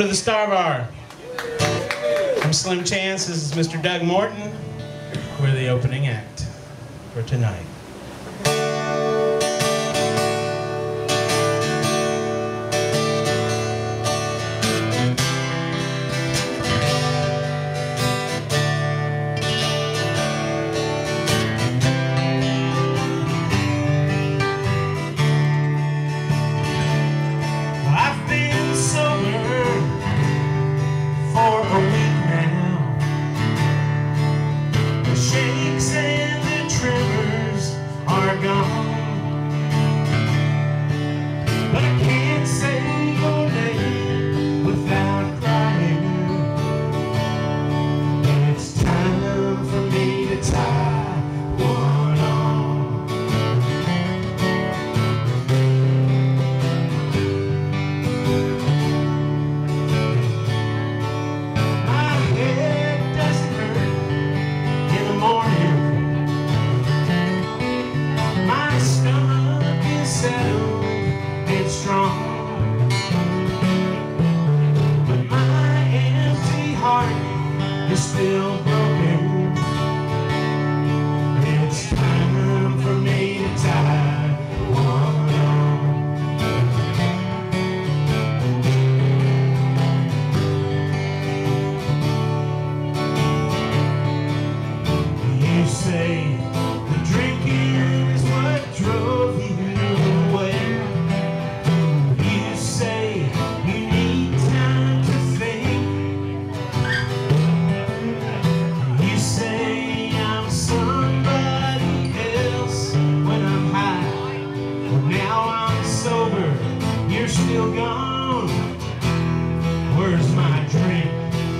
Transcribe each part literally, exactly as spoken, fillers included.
To the Star Bar. I'm Slim Chance, this is Mister Doug Morton. We're the opening act for tonight. Still broken. It's time for me to tie one on. You say the drinking is what drove you away. You say you need time to think. You're still gone. Where's my drink?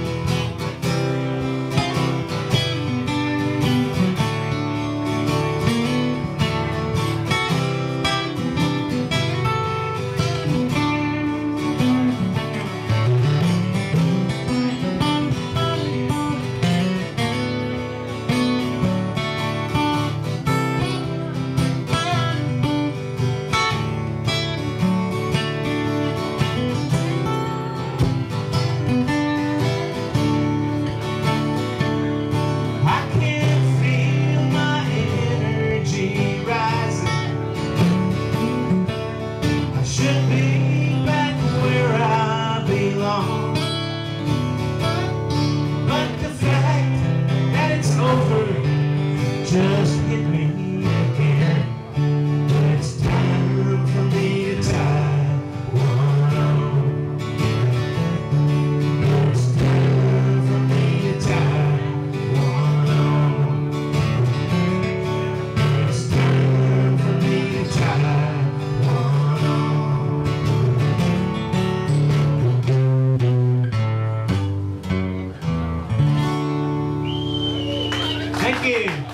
Just hit me again. It's time for me to tie one on. It's time for me to tie one on. It's time for me to tie one on. Thank you.